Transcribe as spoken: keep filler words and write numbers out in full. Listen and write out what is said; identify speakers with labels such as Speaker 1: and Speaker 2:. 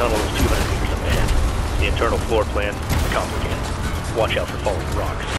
Speaker 1: tunnel is two hundred meters up ahead. The internal floor plan is complicated. Watch out for falling rocks.